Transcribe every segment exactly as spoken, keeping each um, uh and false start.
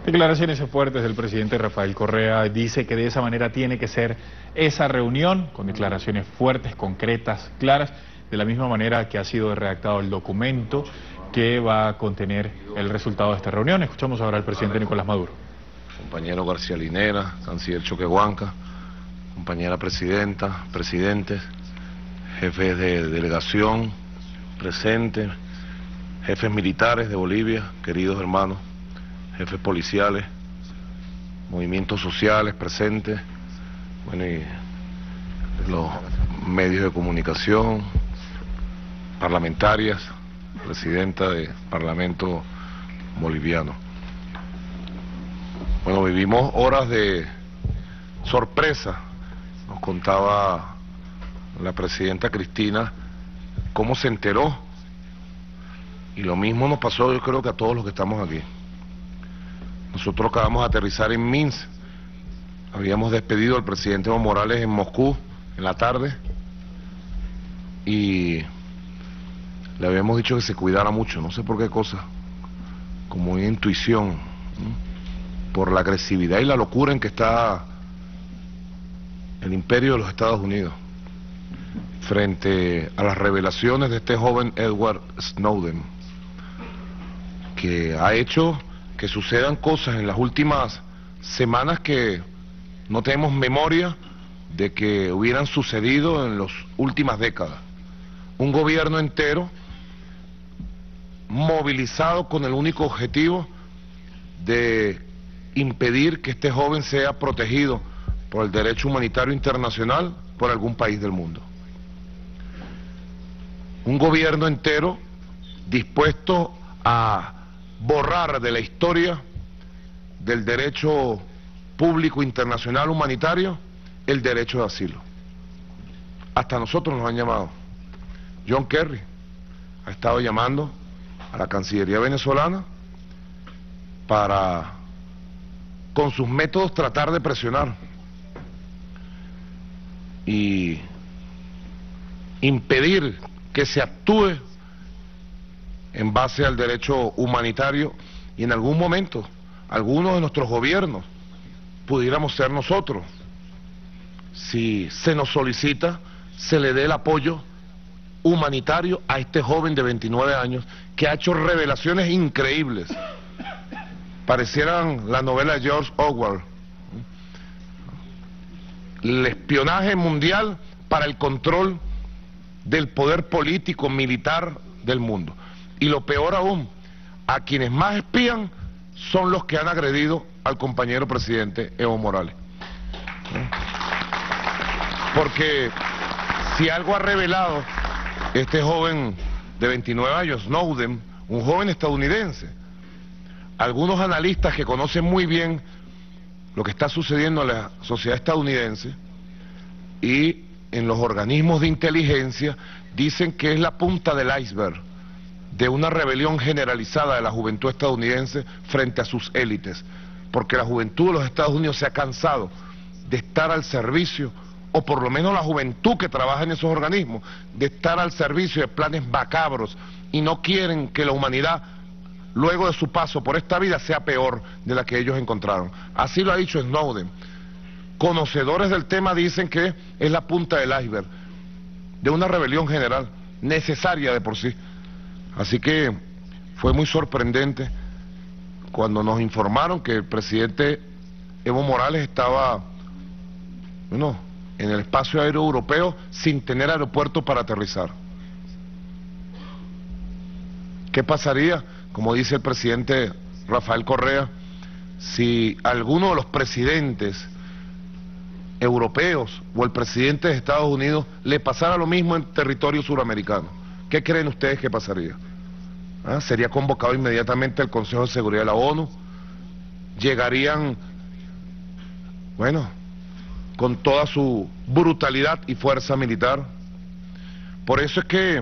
Declaraciones fuertes del presidente Rafael Correa. Dice que de esa manera tiene que ser esa reunión, con declaraciones fuertes, concretas, claras, de la misma manera que ha sido redactado el documento que va a contener el resultado de esta reunión. Escuchamos ahora al presidente Nicolás Maduro. Compañero García Linera, canciller Choquehuanca, compañera presidenta, presidentes, jefes de delegación presentes, jefes militares de Bolivia, queridos hermanos, jefes policiales, movimientos sociales presentes, bueno, y los medios de comunicación, parlamentarias, presidenta del Parlamento boliviano. Bueno, vivimos horas de sorpresa. Nos contaba la presidenta Cristina cómo se enteró, y lo mismo nos pasó, yo creo que a todos los que estamos aquí. Nosotros acabamos de aterrizar en Minsk, habíamos despedido al presidente Evo Morales en Moscú en la tarde y le habíamos dicho que se cuidara mucho, no sé por qué cosa, como una intuición, ¿no? Por la agresividad y la locura en que está el imperio de los Estados Unidos frente a las revelaciones de este joven Edward Snowden, que ha hecho que sucedan cosas en las últimas semanas que no tenemos memoria de que hubieran sucedido en las últimas décadas. Un gobierno entero movilizado con el único objetivo de impedir que este joven sea protegido por el derecho humanitario internacional por algún país del mundo. Un gobierno entero dispuesto a borrar de la historia del derecho público internacional humanitario el derecho de asilo. Hasta nosotros nos han llamado. John Kerry ha estado llamando a la Cancillería venezolana para, con sus métodos, tratar de presionar y impedir que se actúe en base al derecho humanitario, y en algún momento algunos de nuestros gobiernos pudiéramos ser nosotros. Si se nos solicita, se le dé el apoyo humanitario a este joven de veintinueve años que ha hecho revelaciones increíbles. Parecieran la novela de George Orwell. El espionaje mundial para el control del poder político, militar del mundo. Y lo peor aún, a quienes más espían son los que han agredido al compañero presidente Evo Morales. Porque si algo ha revelado este joven de veintinueve años, Snowden, un joven estadounidense, algunos analistas que conocen muy bien lo que está sucediendo en la sociedad estadounidense y en los organismos de inteligencia, dicen que es la punta del iceberg de una rebelión generalizada de la juventud estadounidense frente a sus élites, porque la juventud de los Estados Unidos se ha cansado de estar al servicio, o por lo menos la juventud que trabaja en esos organismos, de estar al servicio de planes macabros, y no quieren que la humanidad, luego de su paso por esta vida, sea peor de la que ellos encontraron. Así lo ha dicho Snowden. Conocedores del tema dicen que es la punta del iceberg de una rebelión general, necesaria de por sí. Así que fue muy sorprendente cuando nos informaron que el presidente Evo Morales estaba, bueno, en el espacio aéreo europeo sin tener aeropuerto para aterrizar. ¿Qué pasaría, como dice el presidente Rafael Correa, si alguno de los presidentes europeos o el presidente de Estados Unidos le pasara lo mismo en territorio suramericano? ¿Qué creen ustedes que pasaría? ¿Ah? Sería convocado inmediatamente el Consejo de Seguridad de la ONU, llegarían, bueno, con toda su brutalidad y fuerza militar. Por eso es que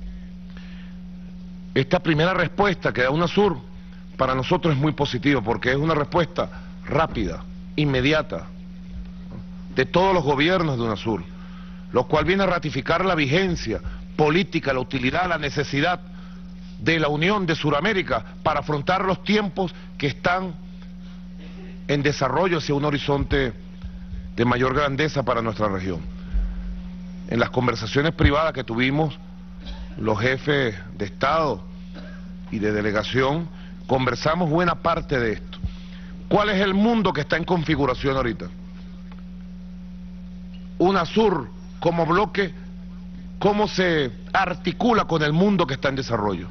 esta primera respuesta que da UNASUR para nosotros es muy positiva, porque es una respuesta rápida, inmediata, de todos los gobiernos de UNASUR, lo cual viene a ratificar la vigencia política, la utilidad, la necesidad de la unión de Sudamérica para afrontar los tiempos que están en desarrollo hacia un horizonte de mayor grandeza para nuestra región. En las conversaciones privadas que tuvimos, los jefes de Estado y de delegación, conversamos buena parte de esto. ¿Cuál es el mundo que está en configuración ahorita? UNASUR como bloque, ¿cómo se articula con el mundo que está en desarrollo?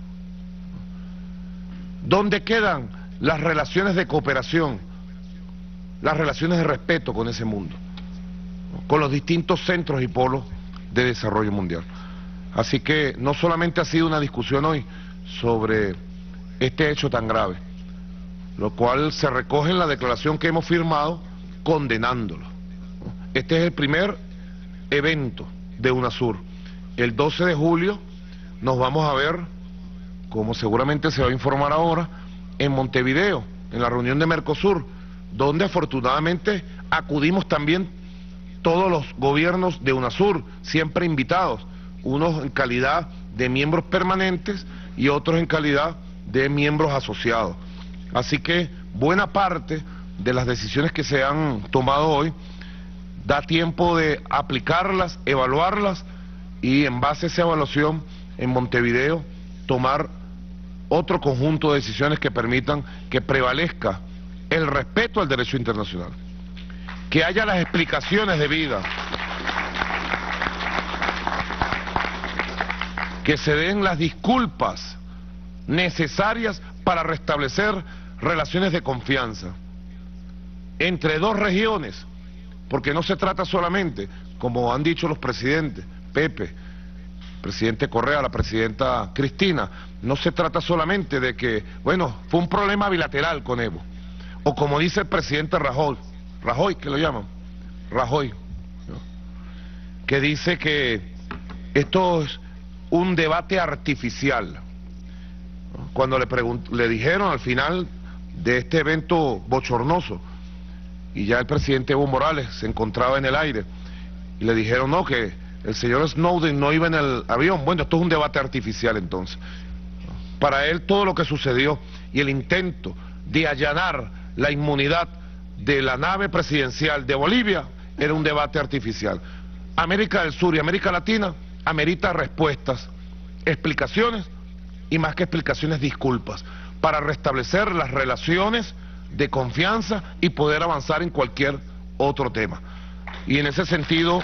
¿Dónde quedan las relaciones de cooperación, las relaciones de respeto con ese mundo, con los distintos centros y polos de desarrollo mundial? Así que no solamente ha sido una discusión hoy sobre este hecho tan grave, lo cual se recoge en la declaración que hemos firmado condenándolo. Este es el primer evento de UNASUR. El doce de julio nos vamos a ver, como seguramente se va a informar ahora, en Montevideo, en la reunión de Mercosur, donde afortunadamente acudimos también todos los gobiernos de UNASUR, siempre invitados, unos en calidad de miembros permanentes y otros en calidad de miembros asociados. Así que buena parte de las decisiones que se han tomado hoy da tiempo de aplicarlas, evaluarlas y en base a esa evaluación en Montevideo tomar otro conjunto de decisiones que permitan que prevalezca el respeto al derecho internacional, que haya las explicaciones debidas, que se den las disculpas necesarias para restablecer relaciones de confianza entre dos regiones, porque no se trata solamente, como han dicho los presidentes, Pepe, presidente Correa, la presidenta Cristina, no se trata solamente de que, bueno, fue un problema bilateral con Evo, o como dice el presidente Rajoy, Rajoy, que lo llaman, Rajoy, ¿no?, que dice que esto es un debate artificial. Cuando le, le dijeron al final de este evento bochornoso, y ya el presidente Evo Morales se encontraba en el aire, y le dijeron no, que el señor Snowden no iba en el avión. Bueno, esto es un debate artificial entonces. Para él todo lo que sucedió y el intento de allanar la inmunidad de la nave presidencial de Bolivia era un debate artificial. América del Sur y América Latina amerita respuestas, explicaciones y más que explicaciones, disculpas, para restablecer las relaciones de confianza y poder avanzar en cualquier otro tema. Y en ese sentido,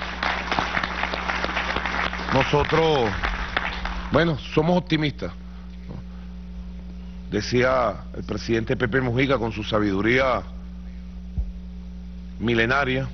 nosotros, bueno, somos optimistas, ¿no? Decía el presidente Pepe Mujica con su sabiduría milenaria,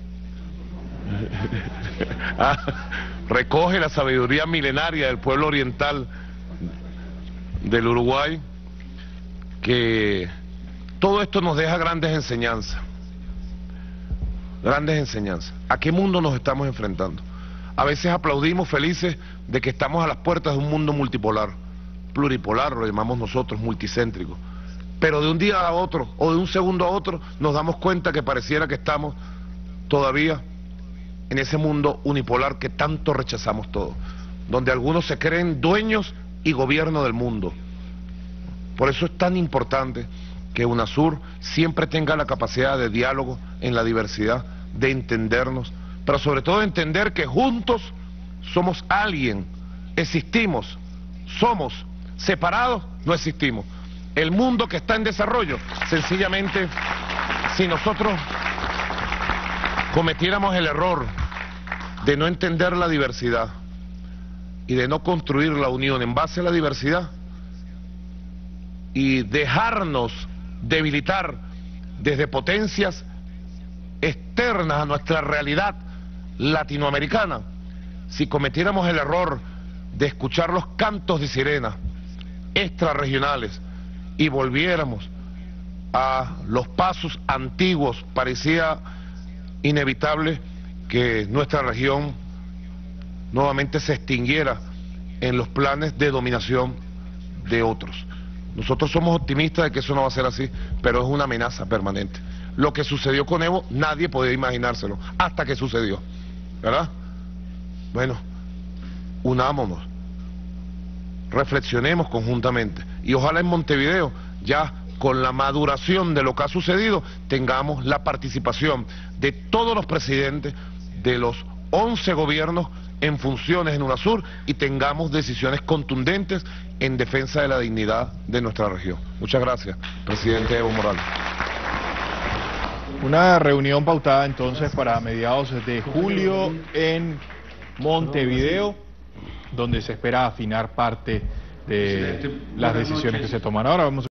ah, recoge la sabiduría milenaria del pueblo oriental del Uruguay, que todo esto nos deja grandes enseñanzas, grandes enseñanzas. ¿A qué mundo nos estamos enfrentando? A veces aplaudimos felices de que estamos a las puertas de un mundo multipolar, pluripolar lo llamamos nosotros, multicéntrico, pero de un día a otro o de un segundo a otro nos damos cuenta que pareciera que estamos todavía en ese mundo unipolar que tanto rechazamos todos, donde algunos se creen dueños y gobierno del mundo. Por eso es tan importante que UNASUR siempre tenga la capacidad de diálogo en la diversidad, de entendernos, pero sobre todo de entender que juntos somos alguien, existimos, somos, separados no existimos. El mundo que está en desarrollo, sencillamente, si nosotros cometiéramos el error de no entender la diversidad y de no construir la unión en base a la diversidad y dejarnos debilitar desde potencias externas a nuestra realidad latinoamericana, si cometiéramos el error de escuchar los cantos de sirena extrarregionales y volviéramos a los pasos antiguos, parecía inevitable que nuestra región nuevamente se extinguiera en los planes de dominación de otros. Nosotros somos optimistas de que eso no va a ser así, pero es una amenaza permanente. Lo que sucedió con Evo, nadie podía imaginárselo, hasta que sucedió, ¿verdad? Bueno, unámonos, reflexionemos conjuntamente, y ojalá en Montevideo ya con la maduración de lo que ha sucedido, tengamos la participación de todos los presidentes de los once gobiernos en funciones en UNASUR y tengamos decisiones contundentes en defensa de la dignidad de nuestra región. Muchas gracias, presidente Evo Morales. Una reunión pautada entonces para mediados de julio en Montevideo, donde se espera afinar parte de las decisiones que se toman. Ahora vamos a